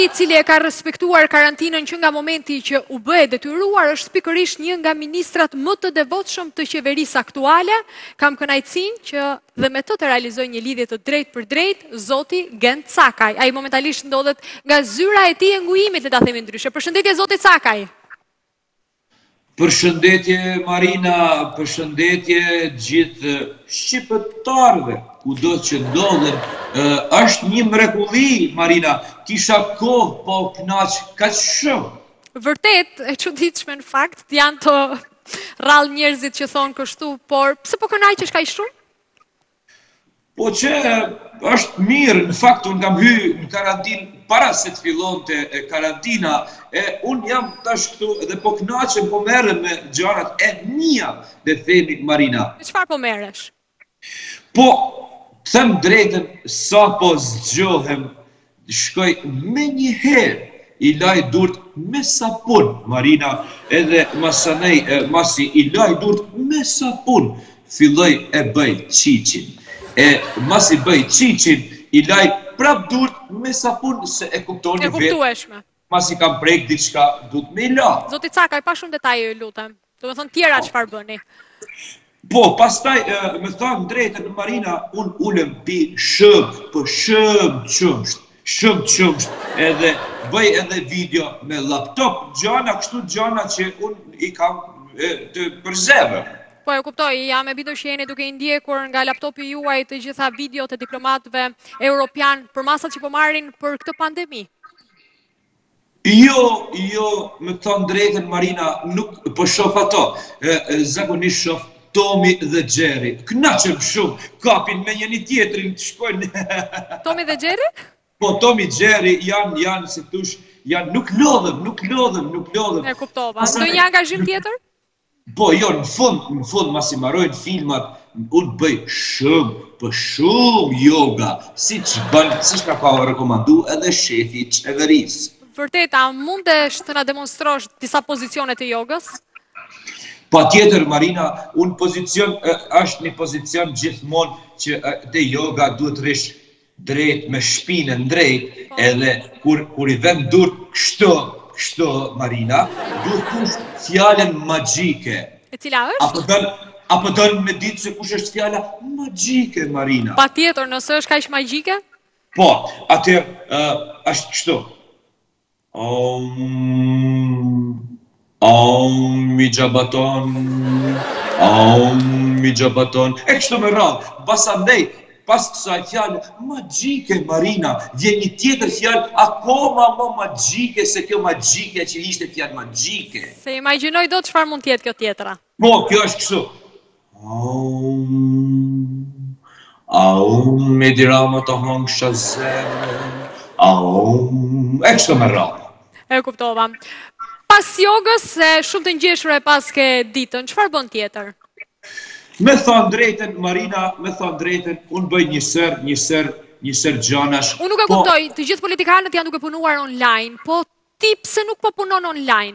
i cili e ka respektuar karantinën që nga momenti që u bë e detyruar është pikërisht një nga ministrat më të devotshëm të qeverisë aktuale. Kam kënaqësinë që dhe me të realizoj një lidhje të drejtë për drejtë zoti Gent Cakaj. Ai momentalisht ndodhet nga zyra e tij e ngujimit, le ta themi ndryshe. Përshëndetje zoti Cakaj. Përshëndetje Marina, përshëndetje gjithë shqiptarëve, kudo që ndodhen. Është një mrekulli, Marina, kisha kohë po kënaq kaq shumë. Vërtet, e çuditshme në fakt, janë të rrallë njerëzit që thonë kështu, por pse po kënaqesh kaq shumë? Po që është mirë, në fakt unë kam hyrë në karantinë para se të fillonte karantina, unë jam tash këtu dhe po kënaqem, po merrem me gjërat e mia, le të themi Marina. Me çfarë po merresh? Po, them drejtën, sa po zgjohem, shkoj me një herë, i laj durt me sapun, Marina, edhe masanej, masi i laj durt me sapun, filloj e bëj qiqin. Masi bëj qiqin, i laj prap durt me sapun, se e kuptoni vetë. E kuptueshme. Masi kam prek diçka, duhet me i la. Zoti Cakaj, pa shumë detaje, lutem. Do të thonë tjera çfarë bëni? Po, pastaj, me thonë drejtën Marina, unë ulem pi shumë, po shumë qumsht, edhe bëj edhe video me laptop, gjana, kështu gjana që unë i kam të përzeve. Po e kuptoj, jam e bitur që jeni duke i ndjekur nga laptopi juaj të gjitha videot e diplomatëve europian për masat që po marrin për këtë pandemi. Jo, me thonë drejtën Marina, nuk po shof ato, zakonisht shof Tomi dhe Gjeri. Kënaqem shumë, kapin me njëri tjetrin të shkojnë. Tomi dhe Gjeri? Po, Tomi Gjeri janë, si tush, janë, nuk lodhem. E kuptova. Do një angazhim tjetër? Po, jo, në fund, masi marojnë filmat, unë bëj shumë yoga, si që bënë, si që ka pa rekomandu edhe shefi qeverisë. Vërtet, a mundesh të na demonstrosh disa pozicionet e jogës? Pa tjetër, Marina, unë pozicion, është një pozicion gjithmonë që te yoga duhet rish drejt me shpinën drejt, edhe kur i vend durt kështu, Marina, duhet kush fjallën magjike. E cila është? Apo dënë me ditë se kush është fjalla magjike, Marina. Pa tjetër, nëse është kaq magjike? Po, atër është kështu. Mi gjabaton, e kështu me radhë, basandej, pas kësaj fjallë, magjike, Marina, vjen një tjetër fjallë, akoma më magjike, se kjo magjike që ishte fjallë magjike. Se imagjinoj do të çfarë mund tjetë kjo tjetra. Po, kjo është kështu. Me dirama të hongë shazeme, e kështu me radhë. E kuptova. Pas jogës, shumë të ngjeshur e pas ke ditën, çfarë bën tjetër? Me thonë drejten, Marina, unë bëj një sër gjanash. Unë nuk e kuptoj, të gjithë politikanët janë duke punuar online, po ti pse nuk po punon online?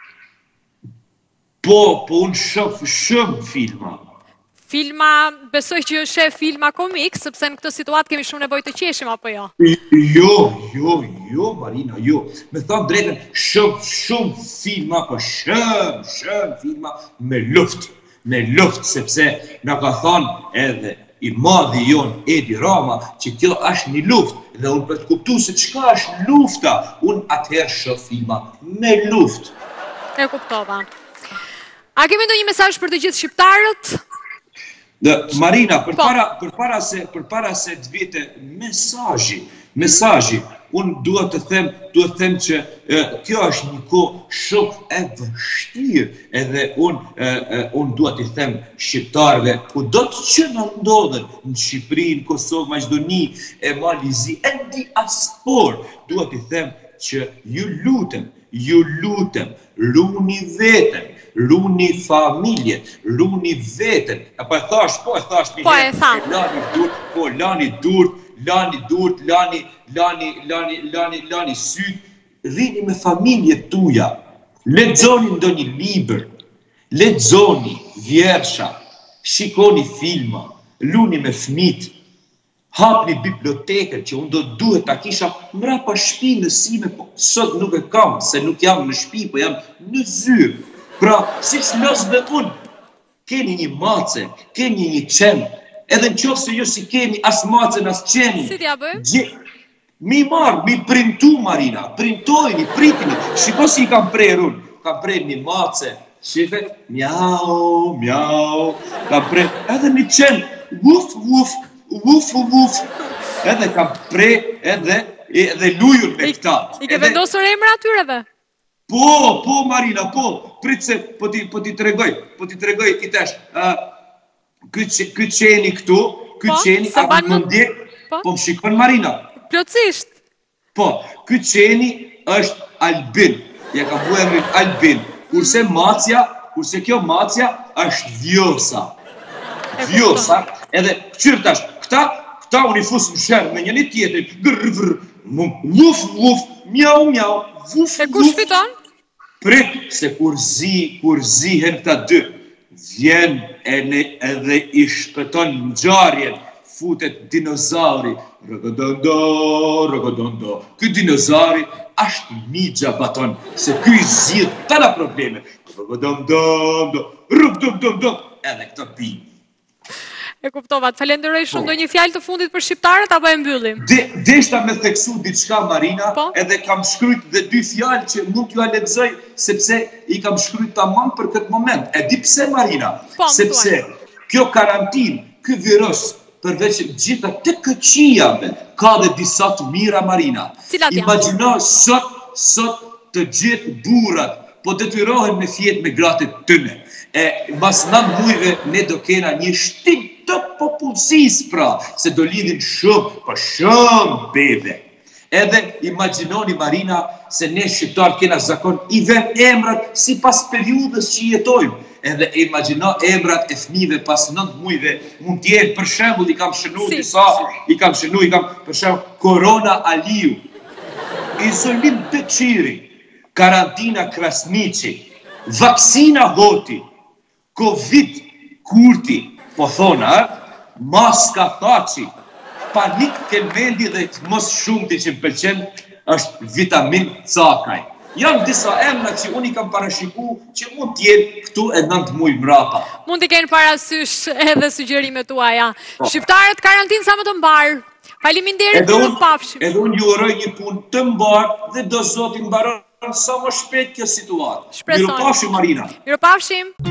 Po unë shoh shumë filma. Filma, besoj që shef filma komik, sepse në këtë situatë kemi shumë nevojë të qeshim, apo jo? Jo, Marina, jo. Me thonë drejten, shumë filma, po shumë filma me luftë. Me luftë, sepse në ka thonë edhe i madhi jonë Edi Rama që kjo është një luftë dhe unë për të kuptu se qka është lufta, unë atëherë shoh filma me luftë. E kuptova. A kemi ndonjë mesazh për të gjithë shqiptarët? Marina, përpara se të vite mesazhi, unë duhet të them që kjo është një kohë shumë e vështirë, edhe unë duhet të them shqiptarëve, ku do të që në ndodhen në Shqipëri, në Kosovë, Maqedoni, e Malizi, e në diasporë, duhet të them që ju lutem, runi veten, runi familjet, runi veten, apo e thash një herë, lani syt, rrini me familjet tuja, lexoni ndonjë libër, lexoni vjersha, shikoni filma, luni me fëmijët, hapni bibliotekën që unë duhet ta kisha mrapa shtëpinë në sime, po sot nuk e kam, se nuk jam në shtëpi, po jam në zyrë. Pra, siç los dhe unë, keni një mace, keni një qenë, edhe në qoftë se ju si keni as macen as qenin. Si t'ja bëj? Mi marë, mi printu, Marina, printojni, pritini. Shiko si i kam prerë unë, kam prerë një mace, shife, mjau, mjau, kam prerë, edhe një qenë, wuf, wuf, wuf, wuf, edhe kam prerë edhe lujur me këta. I ke vendosur emra atyreve? Po, Marina, po, pritë se, po ti tregoj, ti tesh, këtë qeni këtu, këtë qeni, a më ndjek, po më shikon Marina. Plotësisht. Po, këtë qeni është Albin, ja ka bu emrin Albin, kurse kjo macja është Vjosa. Vjosa, edhe qyrtash, këta unë i fusë më shërë me njëni tjetër, grrr, wuf, wuf, mjau, mjau, wuf, wuf. E kush fiton? Prit, se kur zihen këta dy, vjen edhe i shpëton në gjarjen, futet dinozauri, rëgëdondo, rëgëdondo. Ky dinozauri ashtë migja baton, se ky i zhjith tëna probleme. Rëgëdondo, rëgëdondo, edhe këta bimë. E kuptova, të falenderoj shumë, do një fjalë të fundit për shqiptarët, apo e mbyllim? Deshta me theksu diçka, Marina, edhe kam shkryt dhe 2 fjalë që mund t'ju a lexoj, sepse i kam shkryt tamam për këtë moment. E di pse, Marina? Sepse kjo karantin, ky virus, përveç gjitha të këqijave, ka dhe disa të mira, Marina. Imagjino sot të gjithë burrat, po detyrohen me fjet me gratë tëne. E mas 9 mujve ne do kena një shtim të popullsis, pra, se do lidhin shumë, po shumë bebe. Edhe imagjinoni, Marina, se ne shqiptar kena zakon i vem emrat si pas periudës që jetojmë. Edhe imagjino emrat e fëmijëve pas 9 mujve, mund t'jenë, për shembull, i kam shënu për shembull, Korona Aliu, Izolim Beqiri, Karantina Krasniqi, Vaksina Hoti, Covid Kurti, po thona, Maska Thaci, Panik Kelmendi dhe mos shumë ti që më pëlqen është Vitamin Cakaj. Janë disa emra që unë i kam parashiku që mund t'jenë këtu e 9 muj mrapa. Mund t'i kenë parasysh edhe sugjerimet tuaja. Shqiptarët karantinë sa më të mbarë. Faleminderit për të pafshim. Edhe unë ju uroj një punë të mbarë dhe do Zoti mbaron sa më shpejt kjo situatë. Shpresoj. Miropafshim, Marina. Miropafshim.